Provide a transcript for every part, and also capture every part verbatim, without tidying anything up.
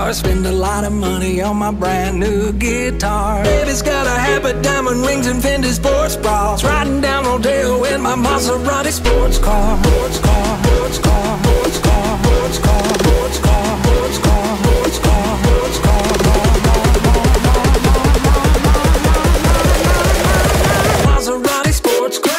car. Spend a lot of money on my brand new guitar. Baby's got a habit, diamond rings and Fendi sports bras. Riding down Rodeo in my Maserati sports car. Sports car, sports car, sports car, sports car, sports car, sports car, sports car, sports car. Maserati sports car.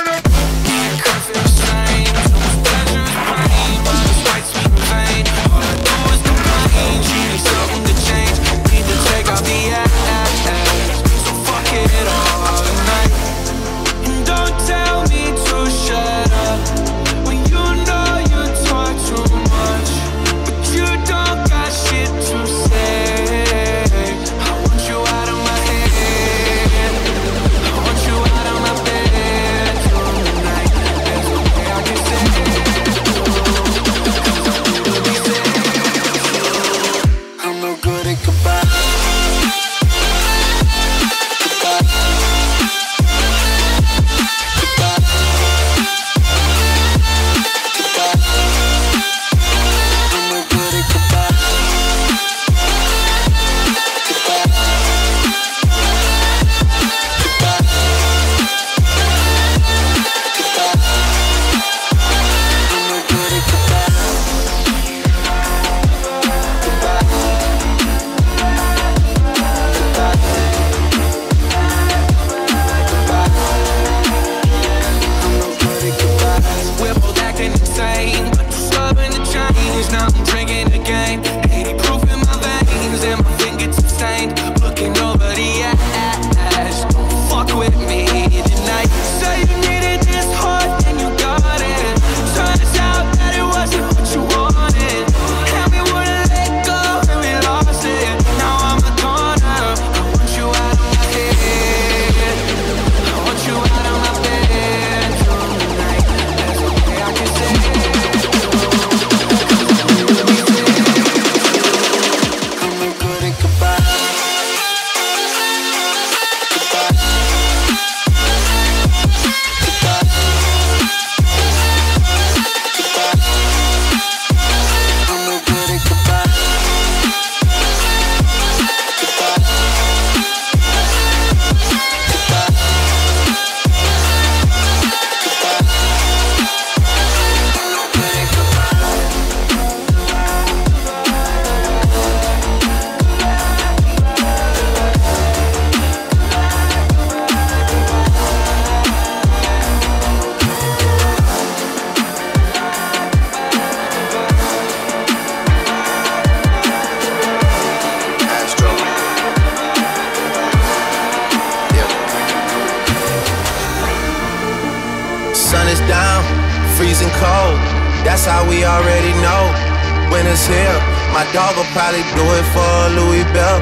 That's how we already know when it's here. My dog will probably do it for a Louis Bell.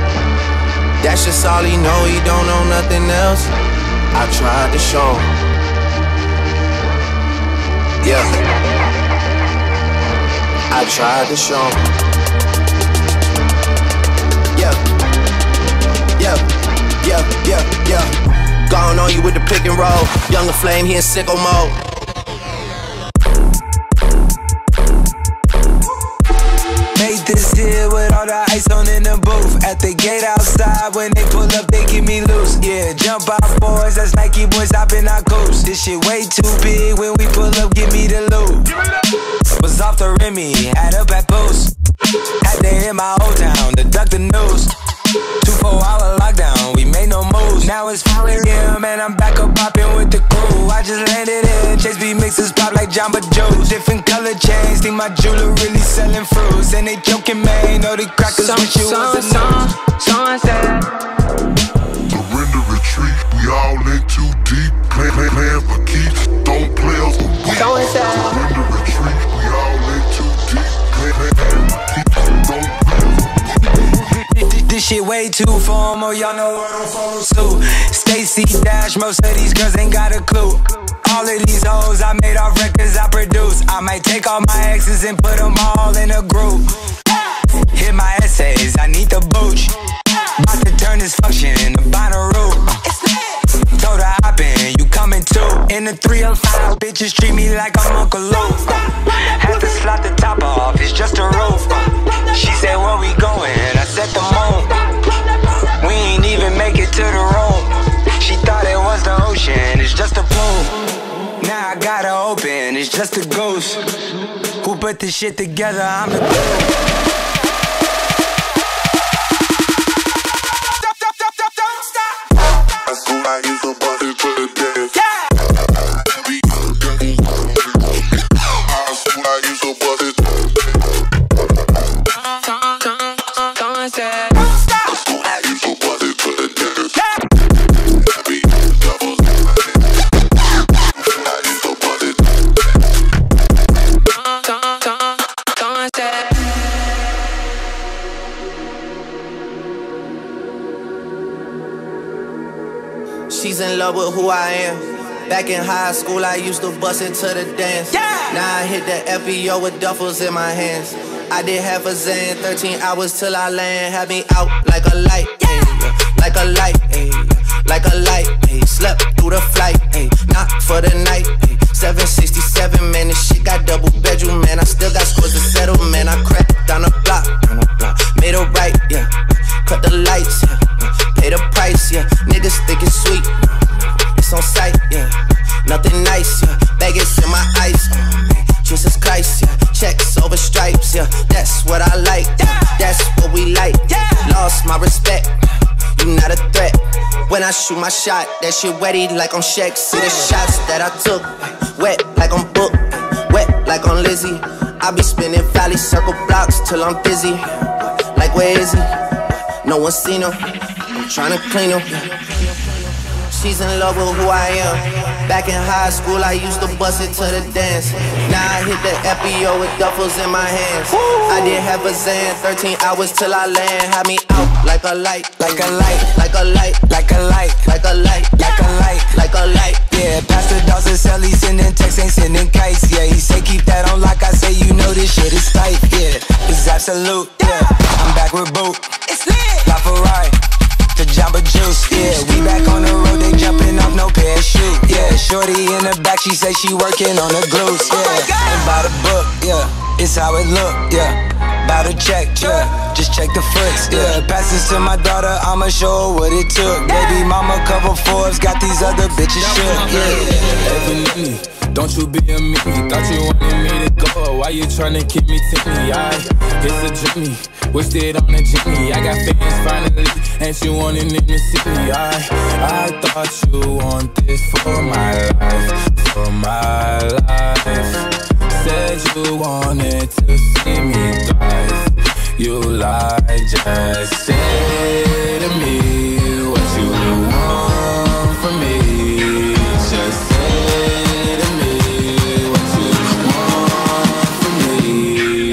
That's just all he know, he don't know nothing else. I tried to show him. Yeah, I tried to show him. Yeah, yeah, yeah, yeah, yeah. Gone on you with the pick and roll. Younger Flame, he in sicko mode. This here with all the ice on in the booth. At the gate outside, when they pull up, they give me loose. Yeah, jump out boys, that's Nike boys hopping our coast. This shit way too big, when we pull up, give me the loot. Was off the Remy, had up at Boost. Had to hit my old town to duck the news. Two four hour lockdown, we made no moves. Now it's four A M and I'm back up popping with the crew. I just landed in, Chase B mixes pop like Jamba Joe's. Different color chains, think my jeweler really selling fruits. And they joking, man, know the crackers wish you was a news. Sunset. Surrender, retreat, we all in too deep. Plan, plan, plan for keeps, don't play us with weak. Surrender, retreat, we all in too deep. Plan, plan, plan for keeps, don't play us with weak. This shit way too formal, y'all know I don't follow suit. Stacy Dash, most of these girls ain't got a clue. All of these hoes I made off records I produce. I might take all my exes and put them all in a group. Hit my essays, I need the booch. About to turn this function into Bonnaroo. Told her hop in, you coming too. In the three oh five, bitches treat me like I'm Uncle Luke. Had to slot the top off, it's just a roof. She said, where we going? I said, put this shit together, I'm the I used to bust it to the dance. Yeah. I used to bust it. Someone said, I used to bust it to the dance. I used to bust it. someone said. She's in love with who I am. Back in high school, I used to bust it to the dance. Yeah. Now I hit the F B O with duffels in my hands. I did half a Zan, thirteen hours till I land. Had me out like a light, yeah. Like a light, ay, like a light, ay. Slept through the flight, ay. Not for the night, ay. seven sixty-seven, man, this shit got double bedroom, man. I still got scores to settle, man. I cracked down the block, down the block. Made a right, yeah. Cut the lights, yeah. Pay the price, yeah. Niggas think it's sweet, it's on sight, yeah. Nothing nice, yeah. Baggage in my ice, oh man. Jesus Christ, yeah. Checks over stripes, yeah. That's what I like, yeah. That's what we like, yeah. Lost my respect, you not a threat. When I shoot my shot, that shit wetty like on Shaq. See the shots that I took, wet like on Book, wet like on Lizzie. I be spinning valley circle blocks till I'm dizzy. Like where is he? No one seen him. I'm trying to clean him. She's in love with who I am. Back in high school, I used to bust it to the dance. Now I hit the F B O with duffels in my hands. I did half a Zan, thirteen hours till I land. Had me out like a light, Like a light, like a light, like a light, like a light, like a light. like a light. Yeah, Pastor Dawson sell, he sending texts, ain't sending kites. Yeah, he say keep that on like I say, you know this shit is tight. Yeah, it's absolute. Yeah, I'm back with Boot. It's lit. La Ferrari to Jamba Juice. Yeah, we back on the road, they jumping off no parachute. Yeah, shorty in the back, she say she working on the glutes. Yeah, ain't by the book. Yeah, it's how it look. Yeah, by the check. Yeah, just check the foots. Yeah, pass this to my daughter, I'ma show her what it took. Baby mama cover Forbes, got these other bitches shook. Yeah. Don't you be a me, thought you wanted me to go. Why you tryna keep me tinny? I, it's a journey, wished it on a Jimmy. I got fans finally, and you wanted in the city. I, I thought you want this for my life, for my life. Said you wanted to see me thrive. You lied, just say to me what you want from me. Just say to me what you want from me.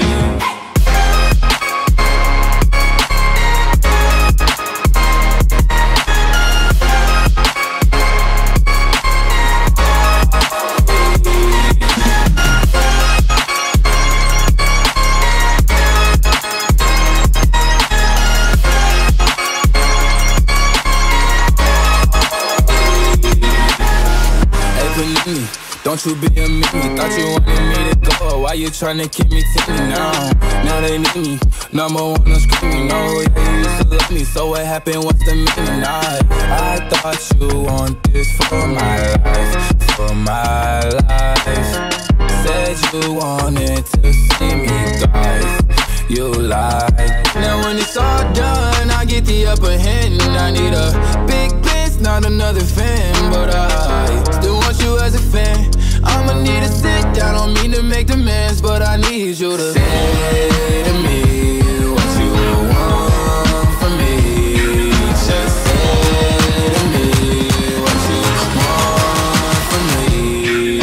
Don't you be a me, thought you wanted me to go. Why you tryna keep me tinny now? Now they need me, number one on screen. No, yeah, you used to love me, so what happened, what's the meaning? I, I thought you want this for my life, for my life. Said you wanted to see me thrive. You lied. Now when it's all done, I get the upper hand. I need a big bitch, not another fan. But I still want you as a fan. I'ma need to sit down, don't mean to make demands, but I need you to say to me what you want from me. Just say to me what you want from me.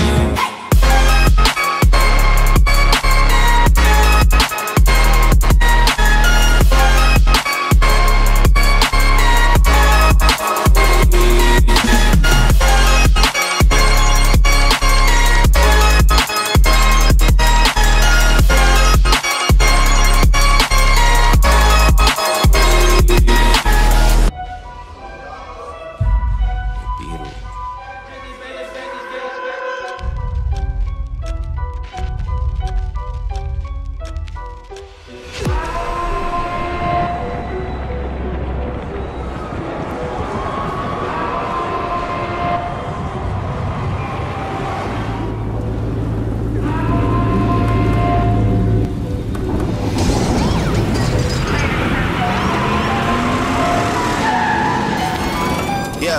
Yeah.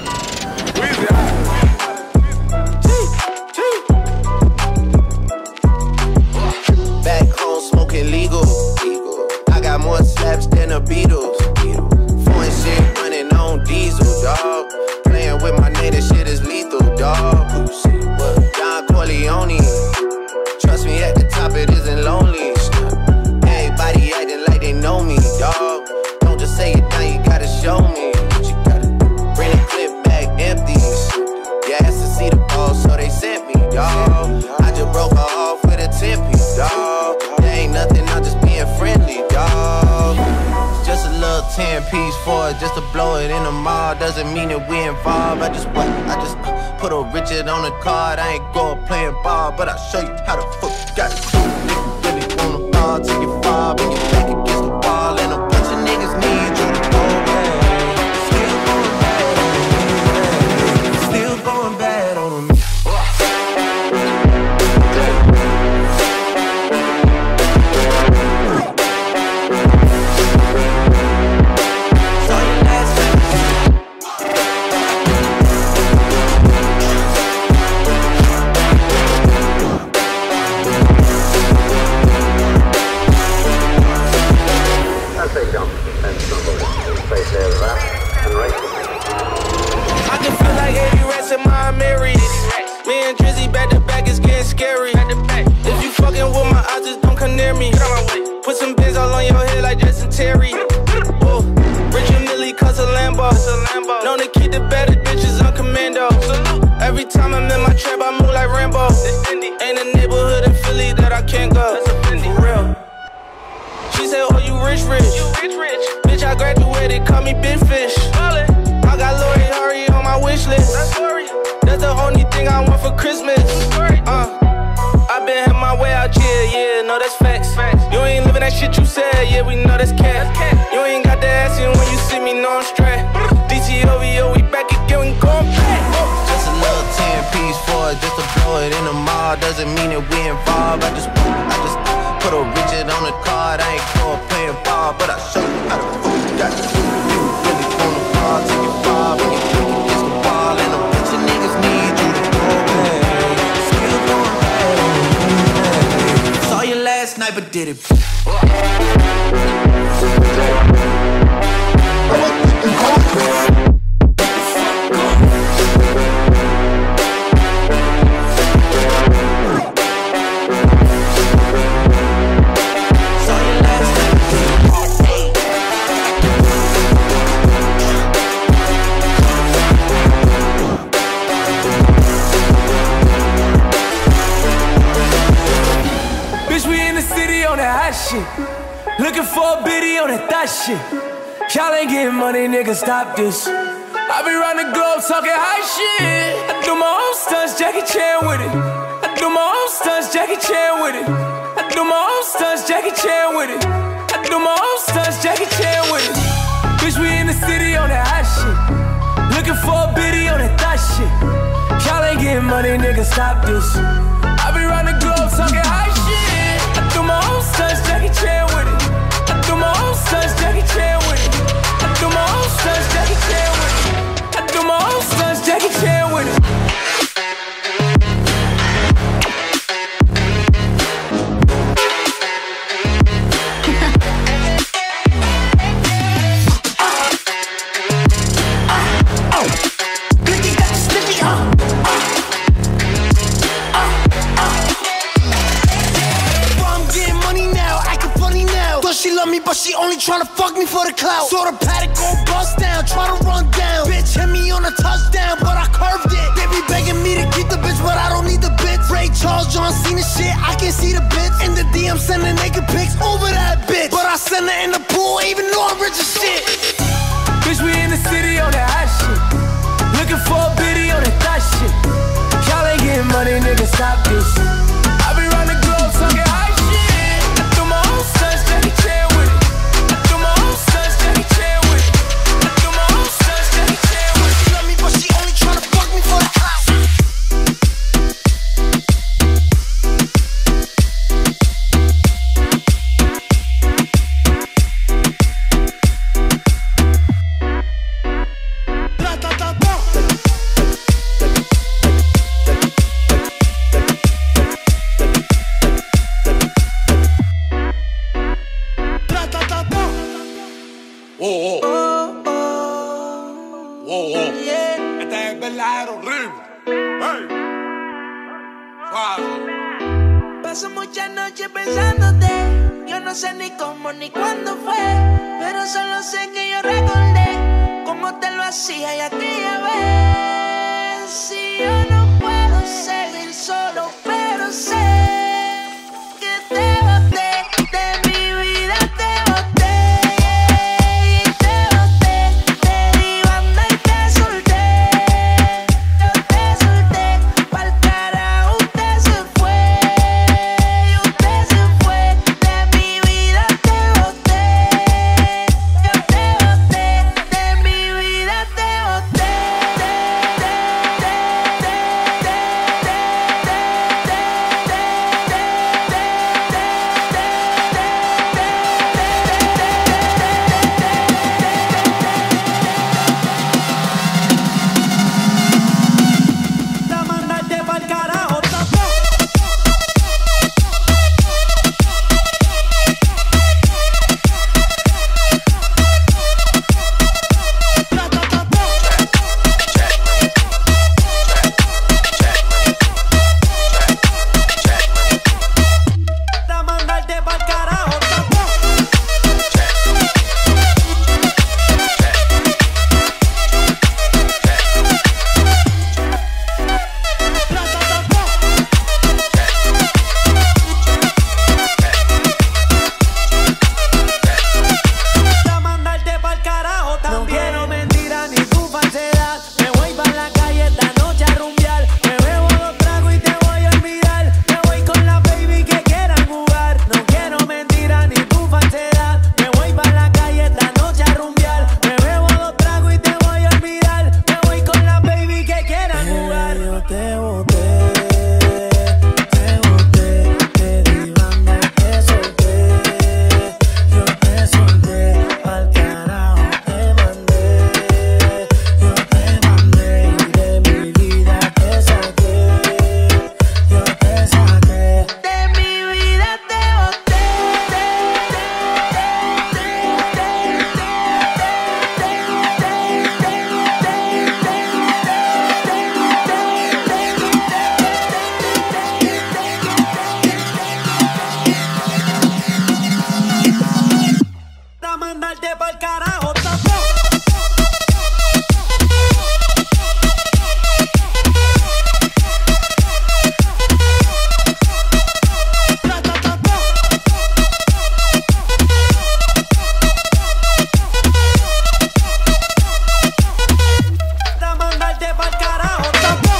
Back home smoking legal. I got more slaps than the Beatles. Foreign shit running on diesel, dog. Playing with my name, this shit is lethal, dog. Don Corleone. Trust me, at the top it isn't lonely. Everybody acting like they know me, dog. Don't just say it now, you gotta show me. You gotta bring the clip back empties. You asked to see the ball, so they sent me, dog. I just broke her off with a ten piece, dog. There ain't nothing, I'm just being friendly, dog. Just a little ten piece for it, just to blow it in the mall. Doesn't mean that we involved. I just what? I just uh, put a Richard on the card. I ain't going playing ball, but I'll show you how the fuck you got it. If you really wanna ball, take your fall, bring your back against the wall, and a bunch of niggas need you to go bad. Still going bad, still going bad on me. I can feel like eighty rats in my Marys. Me and Drizzy back to back, it's getting scary. If you fucking with my eyes, just don't come near me. Put some bins all on your head like Justin Terry. Whoa. Richard Millie cause a Lambo. Known to keep the better bitches on commando. Every time I'm in my trap, I move like Rambo. Ain't a neighborhood in Philly that I can't go. For real. She said, oh, you rich, rich. Bitch, I graduated, call me Big Fish. I got Lori Hurry on my wish list. That's the only thing I want for Christmas. Uh, I been had my way out here, yeah, no, that's facts. You ain't living that shit you said, yeah, we know that's cat. You ain't got the ass in when you see me, no, I'm straight. D T O V O, we back again, we going back. Just a little ten piece for it, just to blow it in the mall. Doesn't mean that we involved. I just, I just put a Richard on the card. I ain't going playing ball, but I'll show you how the fuck you got to do. You really wanna ball, take your ball, bring your back against the wall, and a bunch of niggas need you to go bad. Still going bad. Saw you last night, but did it. Looking for a biddy on that thot shit. Y'all ain't getting money, nigga, stop this. I be round the globe talking high shit. I do my own stunts, Jackie Chan with it. I do my own stunts, Jackie Chan with it. I do my own stunts, Jackie Chan with it. I do my own stunts, Jackie Chan with it. Bitch, we in the city on that hot shit. Looking for a biddy on that thot shit. Y'all ain't getting money, nigga, stop this. I be round the globe talking high shit. I do my own stunts, Jackie Chan with it. I do my own stunts, Jackie Chan with it. I do my own stunts, Jackie Chan with it. I do my own stunts, Jackie Chan with it. She love me, but she only tryna fuck me for the clout. Saw the paddock go bust down, tryna run down. Bitch hit me on a touchdown, but I curved it. They be begging me to keep the bitch, but I don't need the bitch. Ray Charles, John Cena shit, I can see the bitch. In the D M sending naked pics over that bitch, but I send her in the pool, even though I'm rich as shit. Bitch, we in the city on that hot shit. Looking for a biddy on that thot shit. Y'all ain't getting money, nigga, stop this. I be round the globe talking high shit. I do my own stunts, Jackie Chan with it. I do my own stunts, Jackie Chan with it. I do my own stunts, Jackie Chan with it. She love me, but she only tryna fuck me for the clout. Ta ta ta oh, oh. Oh, oh. Yeah. Este es verdadero horrible. Hey. Suave. Paso muchas noches pensándote. Yo no sé ni cómo ni cuándo fue, pero solo sé que yo recordé cómo te lo hacía y aquella vez. Si yo no puedo seguir solo, pero sé que te boté de mi vida, te boté. Y te boté, te di banda y te solté. Yo te solté, pa'l carajo usted se fue. Y usted se fue, de mi vida te boté. Yo te boté, de mi vida te boté. La mandaste pa'l carajo, tapó. La mandaste pa'l carajo, tapó. La mandarte pa'l carajo también. No quiero mentira ni tu falsedad. Me voy pa' la calle esta noche a rumbear. Me bebo dos tragos y te voy a olvidar. Me voy con la baby que quieran jugar. No quiero mentira ni tu falsedad. Me voy pa' la calle esta noche a rumbear. Me bebo dos tragos y te voy a olvidar. Me voy con la baby que quieran jugar. Yo te boté, te boté, te di banda y te solté. Yo te solté, pa'l carajo te mandé. Yo te mandé y de mi vida te saqué. Yo te saqué. De mi vida te boté. La mandarte pa'l carajo, tapó. La mandarte pa'l carajo, tapó.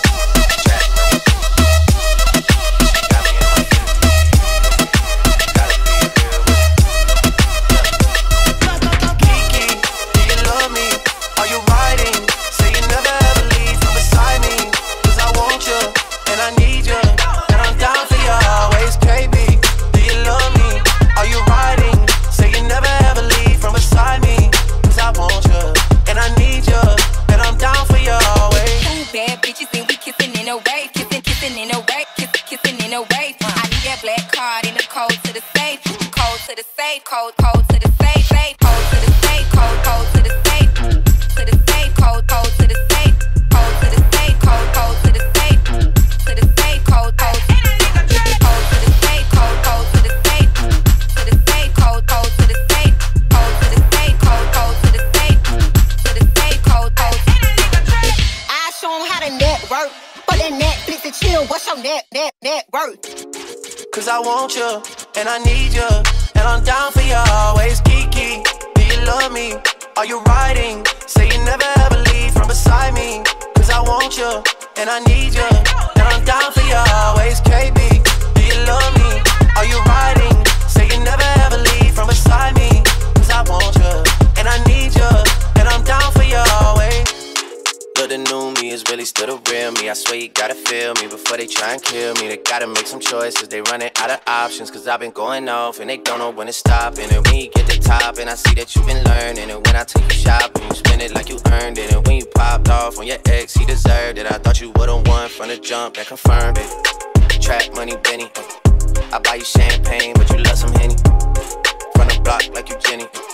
Kiki, do you love me? Are you riding? Say you never ever leave from beside me. Cause I want you, and I need you, and I'm down for you always. K B, do you love me? Are you riding? Say you never ever leave from beside me. Cause I want you, and I need you, and I'm down for you always. Two bad bitches and we kissing in a wave, kissing, kissing in a wave, kissing, kissing in a wave. I need that black card in the code to the safe, code to the safe, code, code to the safe, safe, code to the safe, code, code to the safe, to the safe, code, code to the safe, code to the safe, code, code to the safe, to the safe, code, code, code to the safe, code, code to the safe, to the safe, code, code to the safe, code to the safe, code, code to the safe, to the safe, code, code. I show 'em how to network. But that Netflix and chill, what's your net, net, net worth? Cause I want you, and I need you, and I'm down for you always. Kiki, do you love me? Are you riding? Say you never ever leave from beside me. Cause I want you, and I need you, and I'm down for you always. K B, do you love me? Are you riding? Say you never ever leave from beside me. Cause I want you, and I need you, and I'm down for you always. But the new me is really still the real me. I swear you gotta feel me before they try and kill me. They gotta make some choices, they running out of options. Cause I've been going off and they don't know when to stop. And when you get the top, and I see that you've been learning. And when I take you shopping, you spend it like you earned it. And when you popped off on your ex, he deserved it. I thought you would've won from the jump, that confirmed it. Trap money, Benny. I buy you champagne, but you love some Henny. From the block like you Jenny.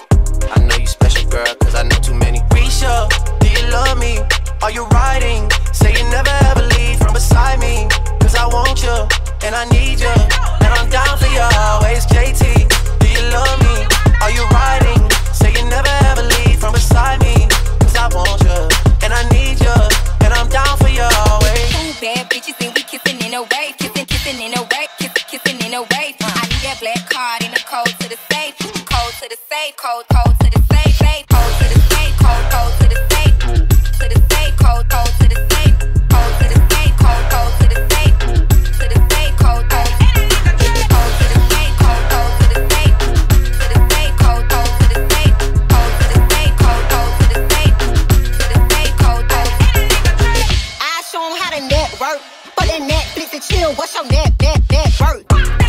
I know you special, girl, cause I know too many. Risha, do you love me? Are you riding? Say you never ever leave from beside me. Cause I want you, and I need you, and I'm down for you always. J T, do you love me? Are you riding? Say you never ever leave from beside me. Cause I want you, and I need you, and I'm down for you always. Two bad bitches and we kissing in a wave. Kissing, kissing in a wave. Kissing, kissing in a wave. I need that black card in the code to the safe. Code to the safe. Code, code to the safe. Safe. Code to the safe. Code, code to the safe. To the safe. Code, code to the safe. Code to the safe. Code, code to the safe. To the safe. Code, code. Code to the safe. Code, code to the safe. To the safe. Code, code to the safe. Code to the safe. Code, code to the safe. To the safe. Code, code. I show 'em how to network. But that Netflix and chill. What's your net, net, net worth?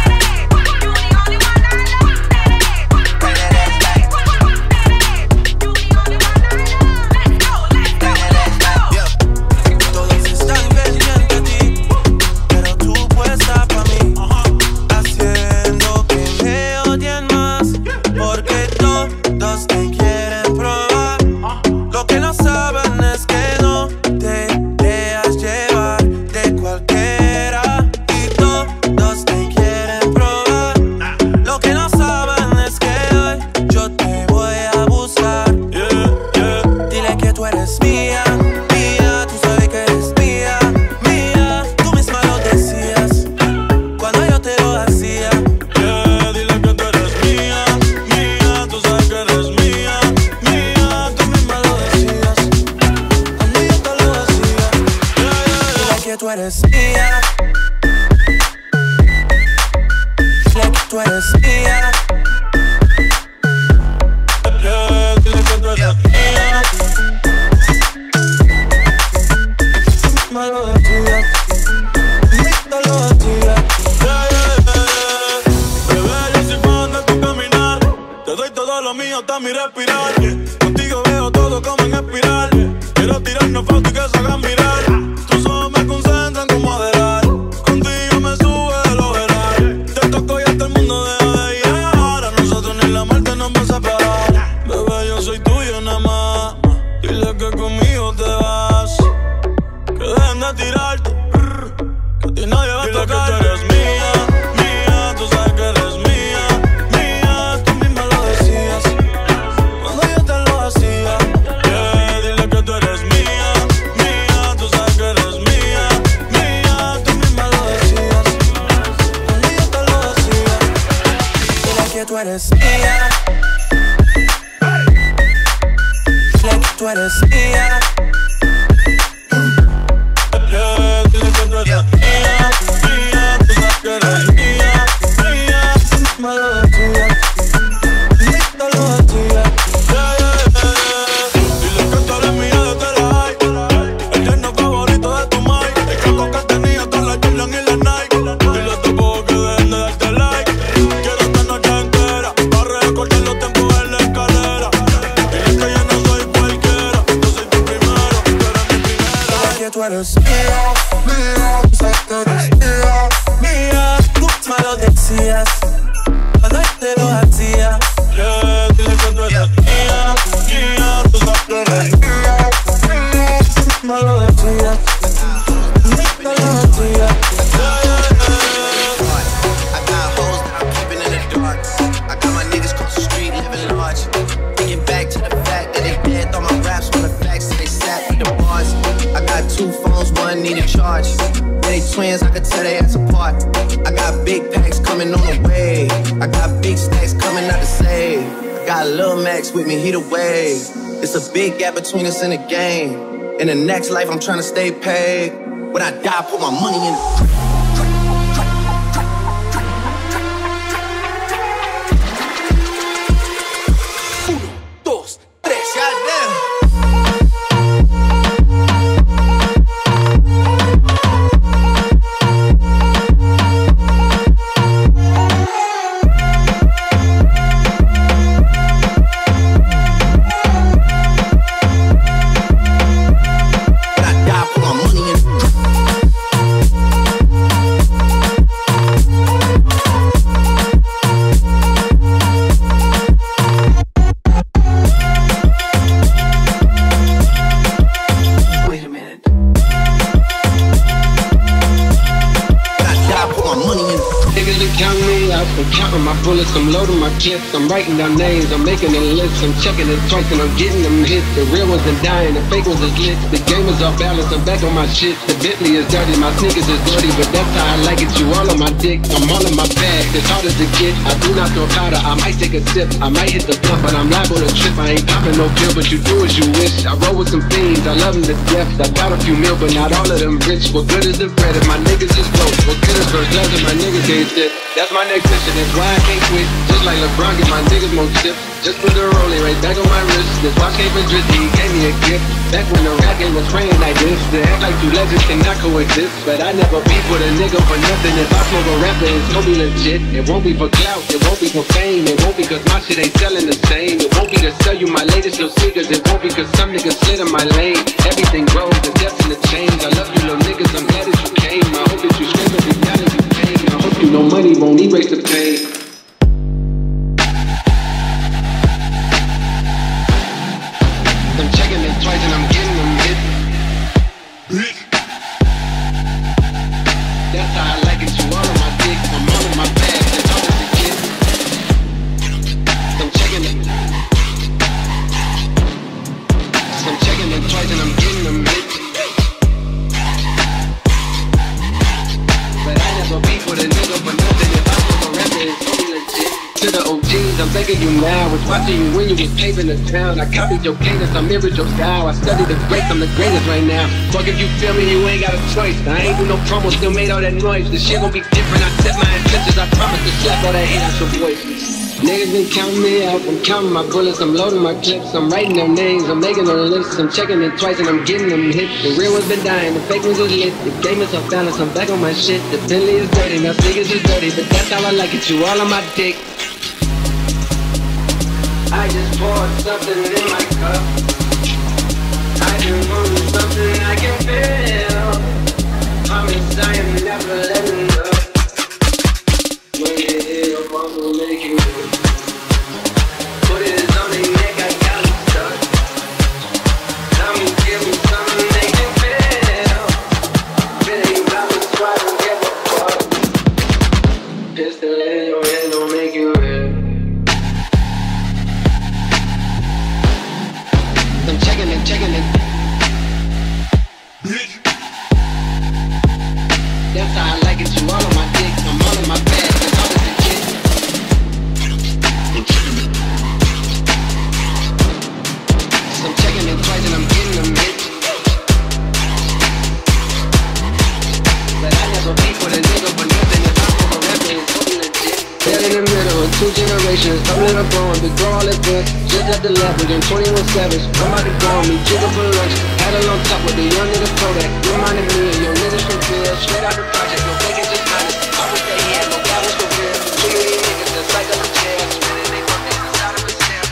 Between us in the game. In the next life, I'm trying to stay paid. When I die, put my money in the clips. I'm writing down names, I'm making a list. I'm checking it twice and I'm getting them hits. The real ones are dying, the fake ones is lit. The game is off balance, I'm back on my shit. The Bentley is dirty, my sneakers is dirty, but that's how I like it. You all on my dick, I'm all in my bag. It's hard as to get. I do not throw powder, I might take a sip. I might hit the blunt, but I'm liable to trip. I ain't popping no pill, but you do as you wish. I roll with some fiends, I love them to death. I got a few mil, but not all of them rich. What good is the bread if my niggas is broke? What good is first love if my niggas ain't shit? That's my next mission, that's why I can't quit. Just like LeBron, get my niggas more chips. Just put the rolling right back on my wrist. This watch came from Drizzy, he gave me a gift. Back when the rap game was praying like this. To act like two legends cannot coexist. But I never beef with a nigga for nothing. If I smoke a rapper, it's gon' be legit. It won't be for clout, it won't be for fame. It won't be cause my shit ain't selling the same. It won't be to sell you my latest little sneakers. It won't be cause some niggas slid in my lane. Everything grows, the destined to change. I love you little niggas, I'm glad that you came. I hope that you scream every now that you pain. I hope you know money won't erase the pain. I'm checking it twice and I'm getting them hit. That's how I like it, you all on my dick. I'm all in my bag, that's all that it gets. I'm checking it. I'm checking it twice and I'm getting them hit. But I never beef with a nigga for nothing. If I smoke a rapper, it's only legit. To the O Gs, I'm thanking you now. Was watching you when you was paving the town. I copied your cadence, I mirrored your style. I studied the greats, I'm the greatest right now. Fuck if you feel me, you ain't got a choice. I ain't do no promo, still made all that noise. The shit gon' be different, I set my intentions. I promise to slap all that hate out your voice. Niggas been counting me out, I'm counting my bullets, I'm loading my clips, I'm writing their names, I'm making their lists, I'm checking it twice and I'm getting them hit. The real ones been dying, the fake ones is lit, the game is off balance, I'm back on my shit. The Bentley is dirty, my sneakers is dirty, but that's how I like it, you all on my dick. I just poured something in my cup. I just want something I can feel. Promise I am never letting up. When you hear your mom will make you move. Put it on their neck, I got it stuck. I'ma give them something they can feel. It ain't about the swat, don't give a fuck. Pistol in your hand don't make you real. I'm checking it, checking it. That's how I like it, you all on my dick, I'm all in my bag, that's all that it gets. I'm checking it. So I'm checking it twice and I'm getting them hit. But I never beef with a nigga for nothing. If I smoke a rapper, it's totally legit. Dead in the middle of two generations, stumbling up on, big bro all at once. Just at the lab, we twenty-one Savage. I'm about to go on me, jiggle for lunch. Had a long talk with the young nigga Kodak. Reminded me of your niggas from Phil. Straight out the project, no faking, just honest. I was that he had no balance for real. Two of these niggas just like up a chair. Spinning they buckets inside of a cell.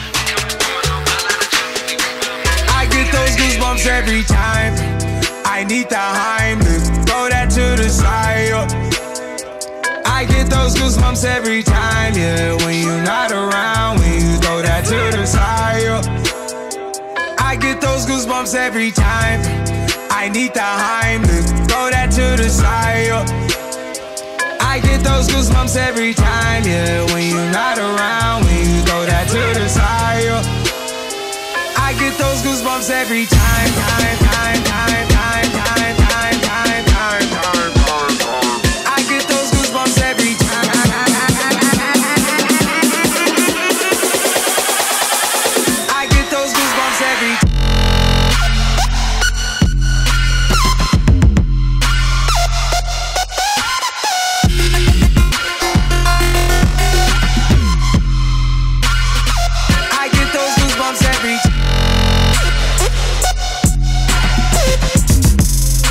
I get those goosebumps every time. I need the Heimlich. Throw that to the side. I get those goosebumps every time, yeah. When you're not around, when you throw that to the side. I get those goosebumps every time. I need the Heimlich. Throw that to the side. I get those goosebumps every time, yeah. When you're not around, when you throw that to the side. I get those goosebumps every time, time, time, time, time, time, time, time, time, time. I get those goosebumps every time. I get those goosebumps every time. I get those goosebumps every time.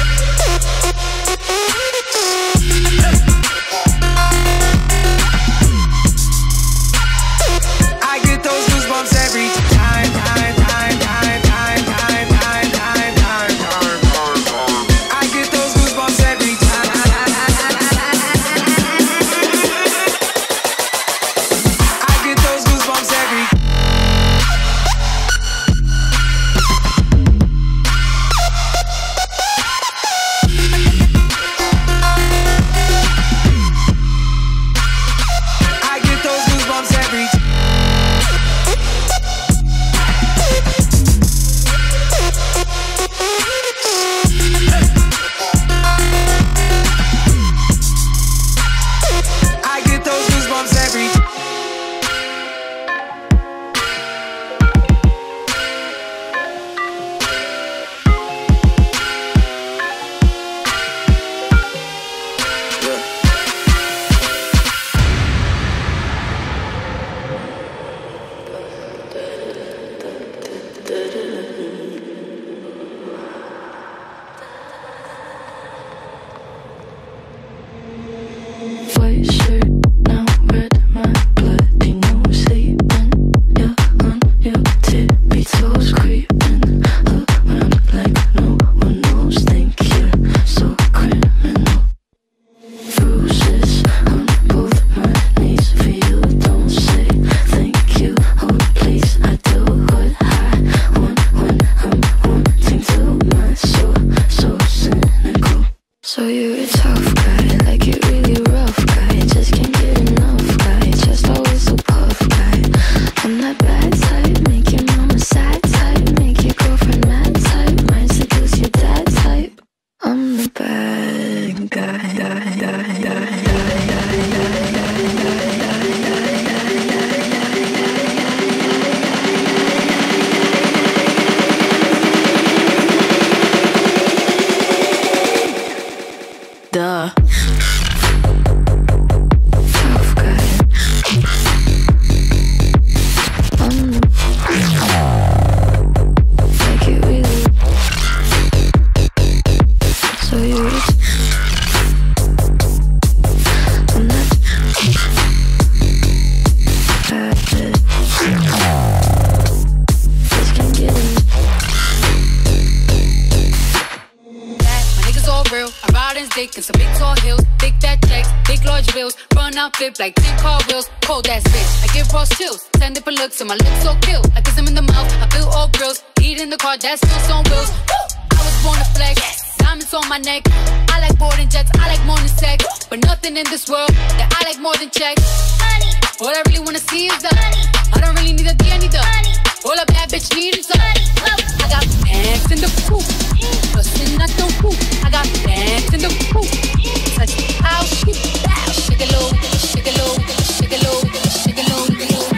dick and some big tall heels, big fat checks, big large bills, run out flip like ten car wheels, cold ass bitch. I give Ross chills, ten different looks and my lips so kill. I kiss him in the mouth, I feel all grills, eat in the car, that's still on wheels. Woo! I was born to flex, diamonds on my neck. I like boarding jets, I like more than sex, but nothing in this world that I like more than checks. Money. All I really wanna see is the money. I don't really need a D, I need the money. All a bad bitch need is the money. I got bands in the coop, bustin' out the roof. I got bands in the coop. Touch the house, shake it low, shake it low, shake it low, shake it low, shake it low.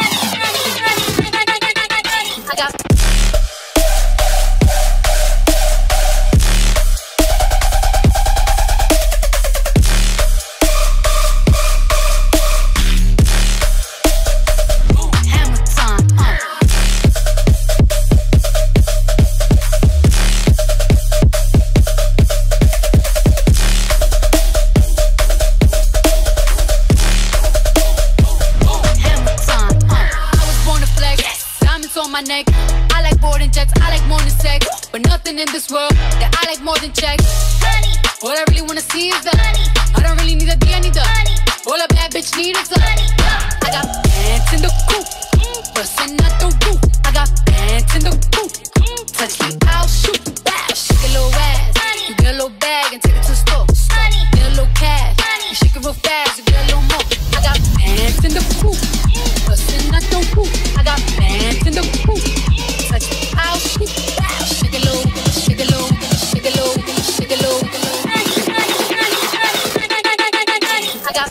I got. My neck. I like boarding jets, I like more than sex, but nothing in this world that I like more than checks. Money. All I really wanna see is the money. I don't really need a D, I need the money. All a bad bitch need is the money. I got pants in the coop, bustin' out the roof. I got pants in the coop, touch me, I'll shoot. Bow, shake a little ass, you get a little bag and take it to the store. Get a little cash, you shake it real fast, you get a little more. I got pants in the coop, bustin' out the roof. I got pants in the coop, touch me, I'll shoot. Bow, shake it low, shake it low, shake it low, shake it low. I got.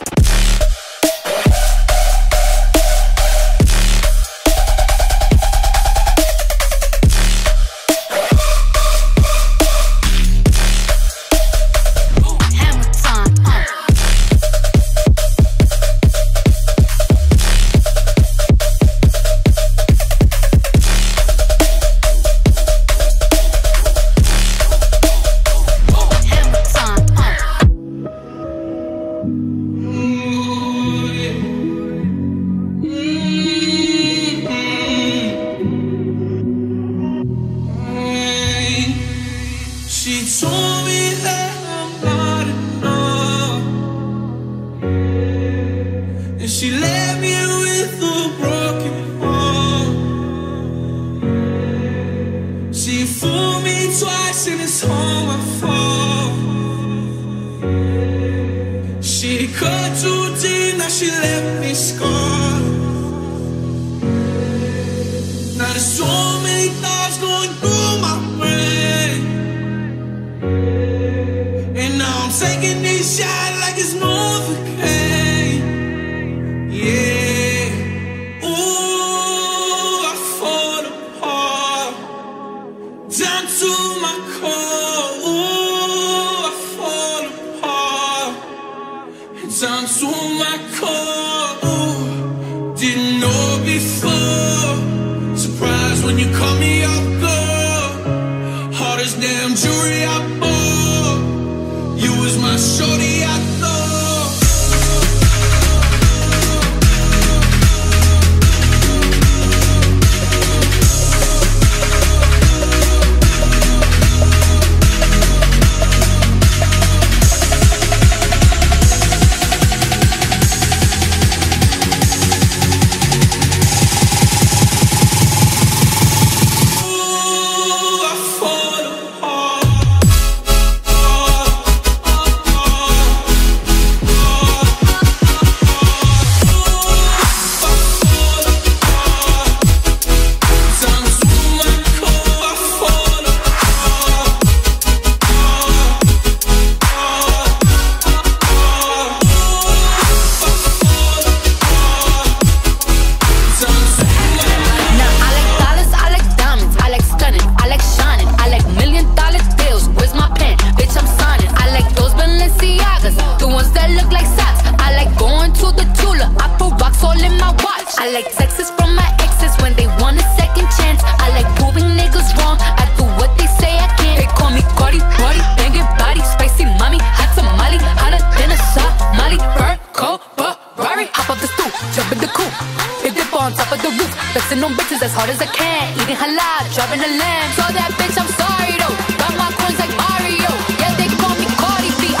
Flexing on bitches as hard as I can. Eating halal, driving a lamb. So that bitch, I'm sorry though. Got my coins like Mario. Yeah, they call me Cardi B.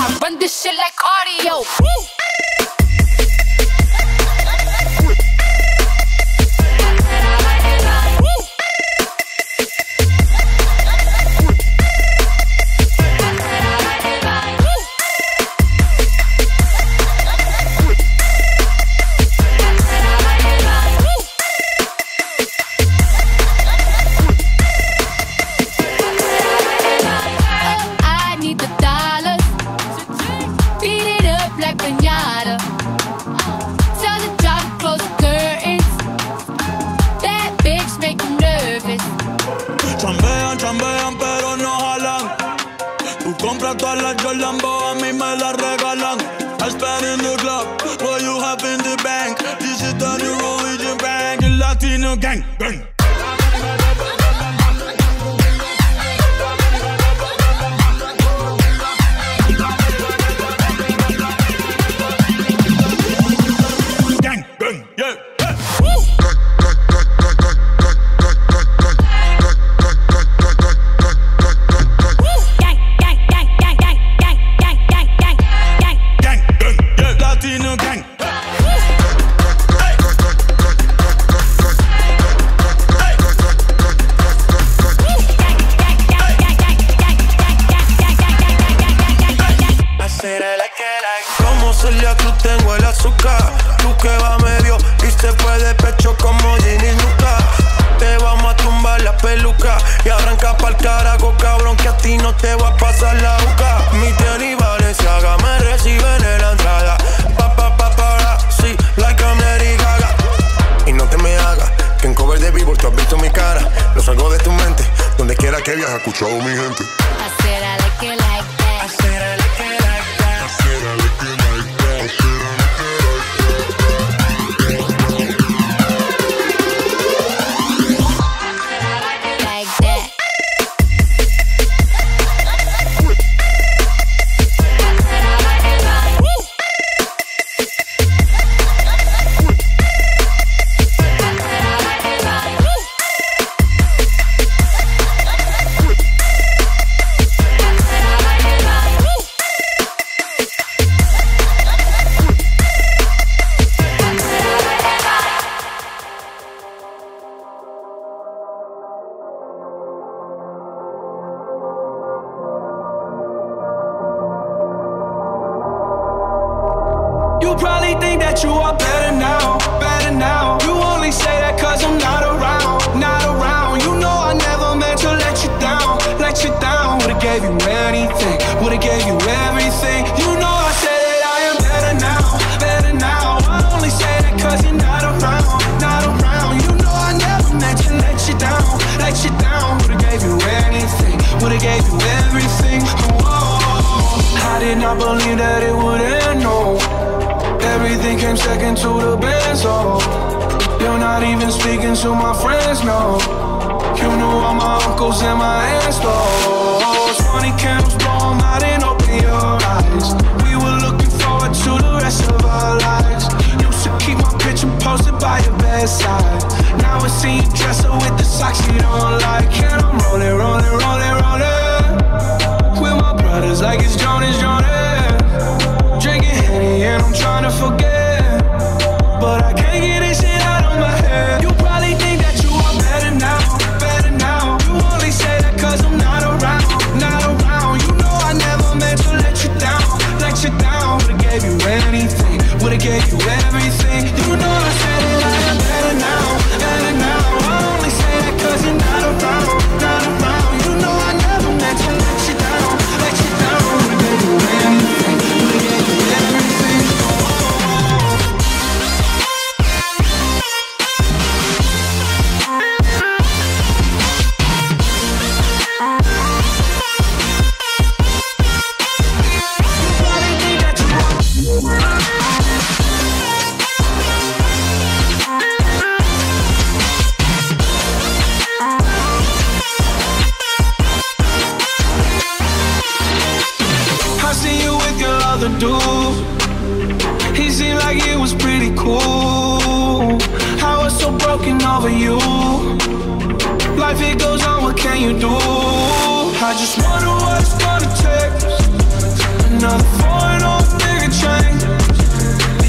I just wonder what it's gonna take. Another foreign or bigger change.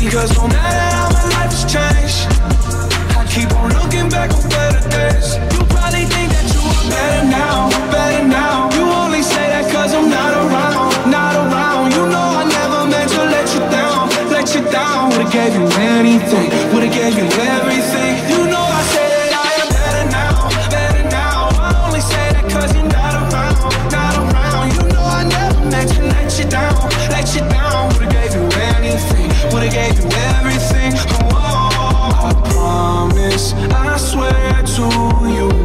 Cause no matter how my life has changed, I keep on looking back on better days. You probably think that you are better now, better now. You only say that cause I'm not around, not around. You know I never meant to let you down, let you down. Would've gave you anything, would've gave you everything. You know I say that I am better now, better now. I only say that cause you're not around, not around. You know I never meant to let you down, let you down. Would've gave you anything, would've gave you everything. Oh, I promise, I swear to you,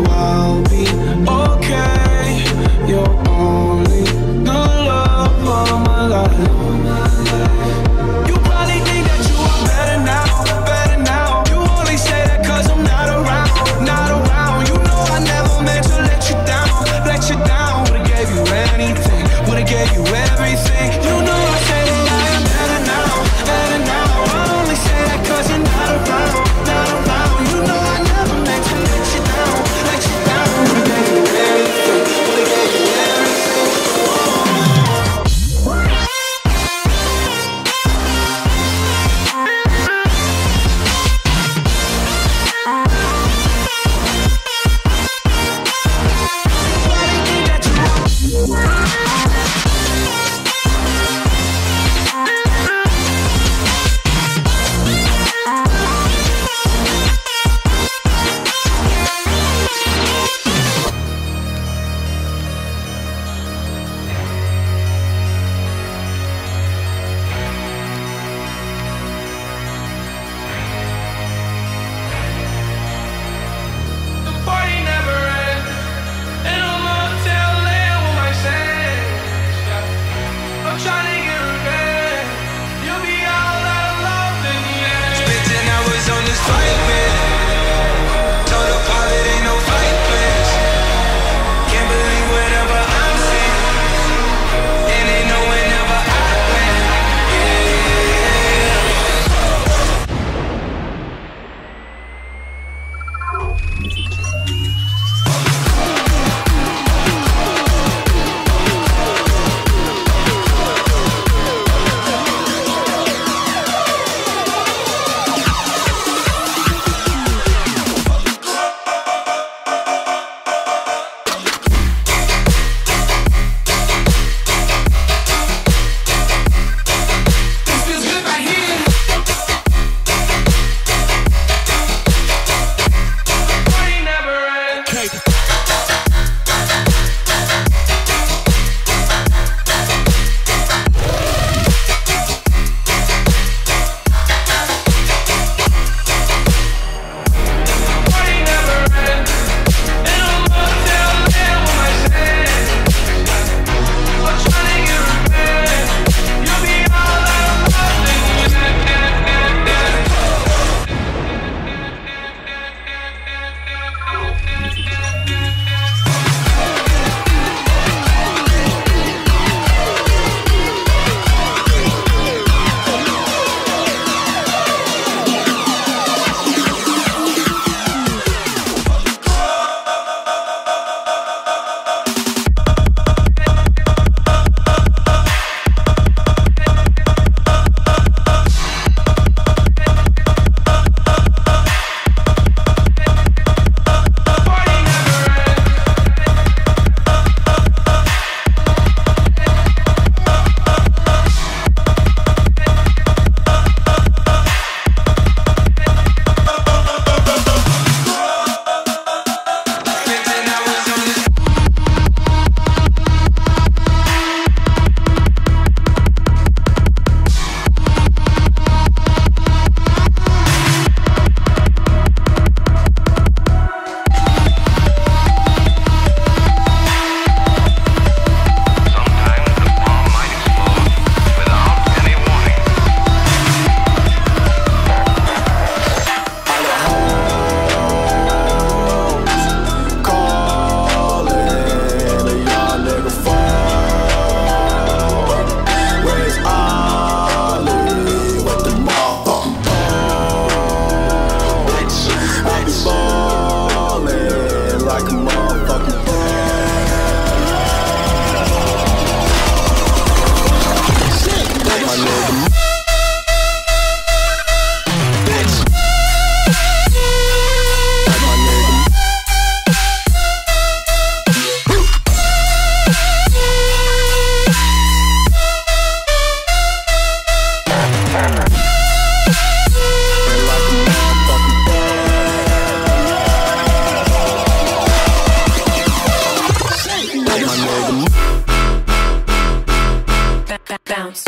Records.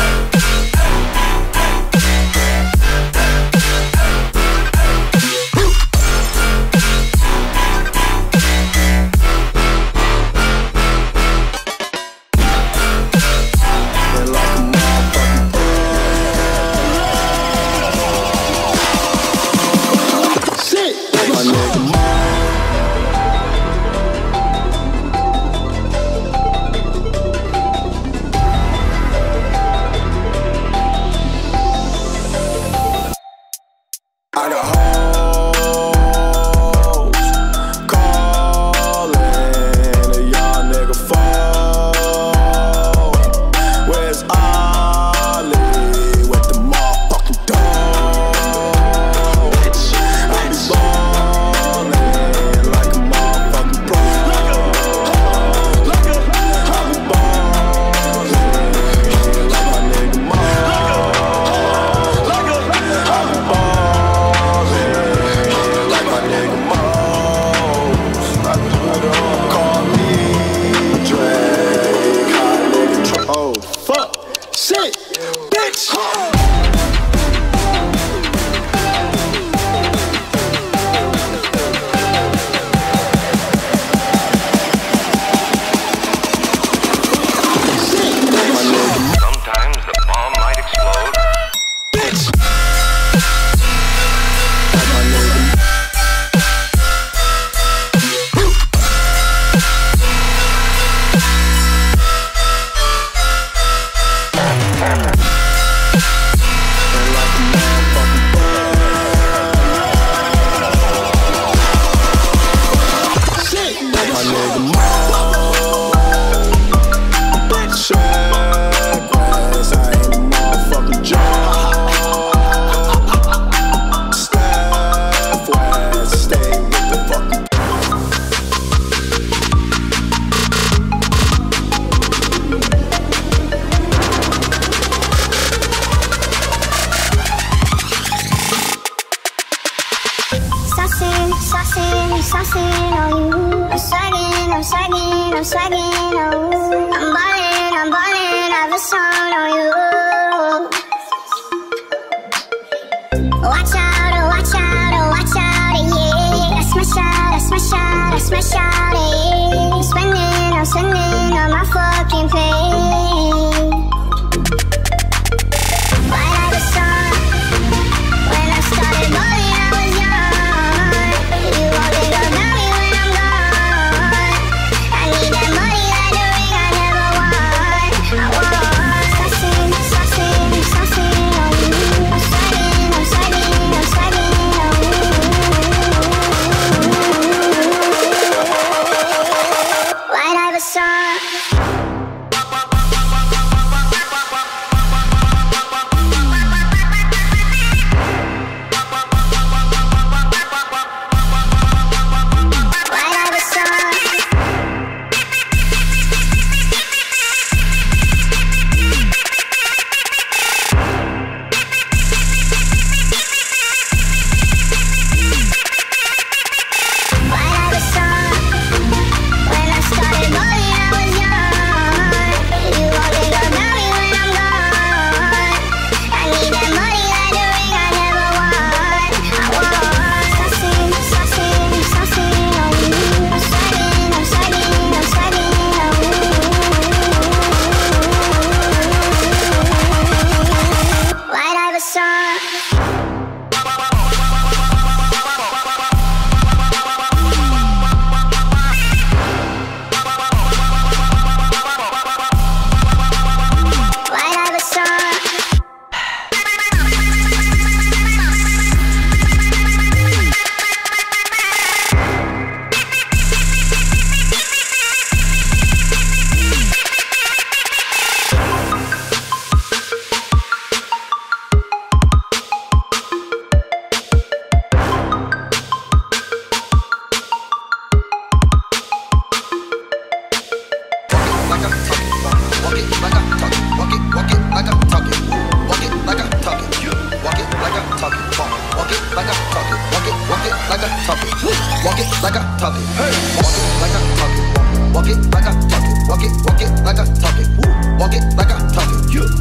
like I talk it. Hey, walk it like I talk it. Walk it like I talk it. Walk it, walk it like I talk it. Woo. Walk it like I talk it. You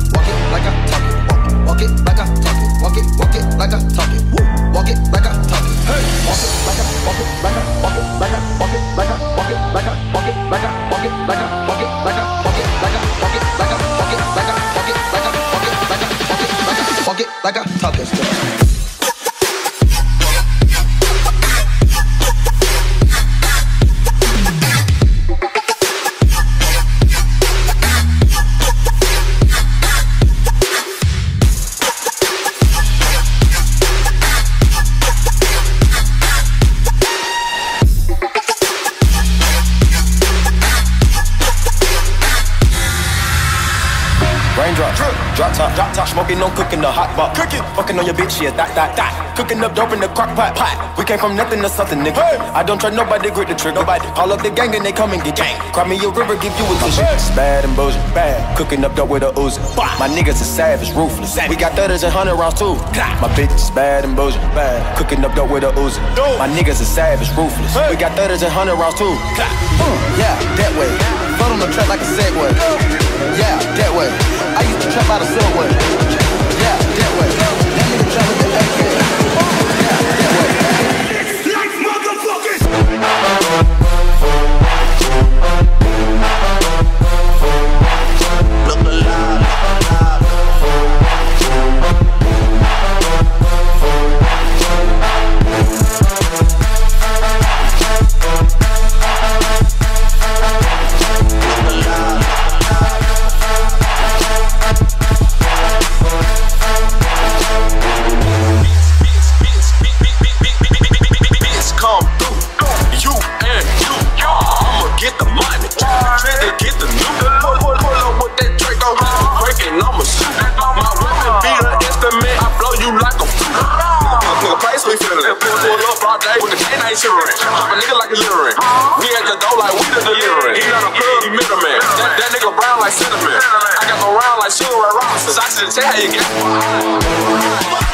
drop top, drop top. Smoking, no cooking, the hot pot. Cooking, fucking on your bitch, yeah, that, that, that. Cooking up dope in the crock pot, pot. We came from nothing to something, nigga. Hey. I don't trust nobody, grip the trigger. Nobody. Call up the gang and they come and get gang. Cry me a river, give you a tissue. It's bad and bullshit, bad. Cooking up dope with a Uzi. My niggas is savage, ruthless. We got thudders and hundred rounds too. My bitch is bad and bullshit, bad. Cooking up dope with a Uzi. My niggas is savage, ruthless. We got thudders and hundred rounds too. Yeah, that way. Float on the track like a Segway. Yeah, that way. I used to trap out of Subway. Yeah, that way. That nigga trap with the A K. Yeah, that way. Like motherfuckers. Look alive. Get the money, Trigger get the new. Pull, pull, pull up with that Draco, breaking on my shoe. My weapon be the instrument, I blow you like a nigga face me feeling. Pull, pull up all day with the K nine shivering. Drop a nigga like a littering. We at the door like we the delivering. He not a plug, he middleman. That, that nigga brown like cinnamon. I got no round like sugar and rocks. So I should tell how you get.